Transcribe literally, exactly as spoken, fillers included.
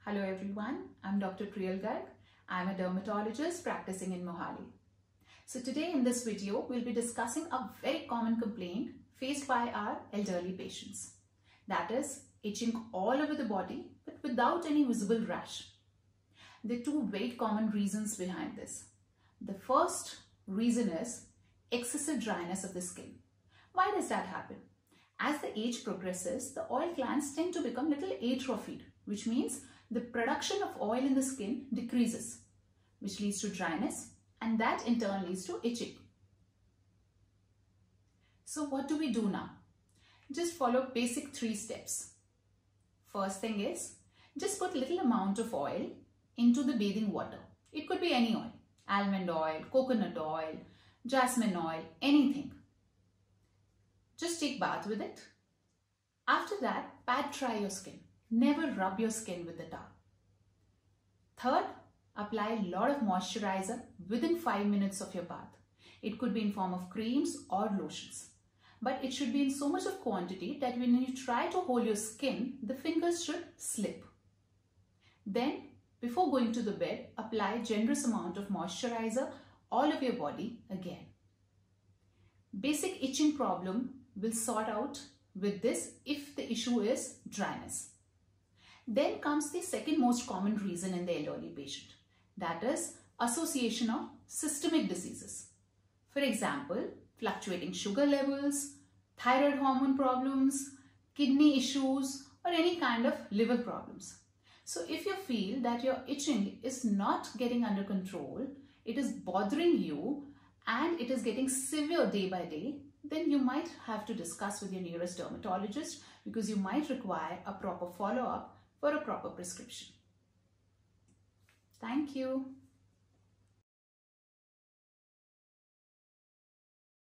Hello everyone, I'm Doctor Priyal Garg. I'm a dermatologist practicing in Mohali. So today in this video, we'll be discussing a very common complaint faced by our elderly patients. That is itching all over the body but without any visible rash. There are two very common reasons behind this. The first reason is excessive dryness of the skin. Why does that happen? As the age progresses, the oil glands tend to become little atrophied, which means the production of oil in the skin decreases, which leads to dryness, and that in turn leads to itching. So what do we do now? Just follow basic three steps. First thing is, just put little amount of oil into the bathing water. It could be any oil, almond oil, coconut oil, jasmine oil, anything. Just take bath with it. After that, pat dry your skin. Never rub your skin with the towel. Third, apply a lot of moisturizer within five minutes of your bath. It could be in form of creams or lotions. But it should be in so much of quantity that when you try to hold your skin, the fingers should slip. Then, before going to the bed, apply a generous amount of moisturizer all over your body again. Basic itching problem will sort out with this if the issue is dryness. Then comes the second most common reason in the elderly patient, that is association of systemic diseases. For example, fluctuating sugar levels, thyroid hormone problems, kidney issues, or any kind of liver problems. So if you feel that your itching is not getting under control, it is bothering you and it is getting severe day by day, then you might have to discuss with your nearest dermatologist because you might require a proper follow-up for a proper prescription. Thank you.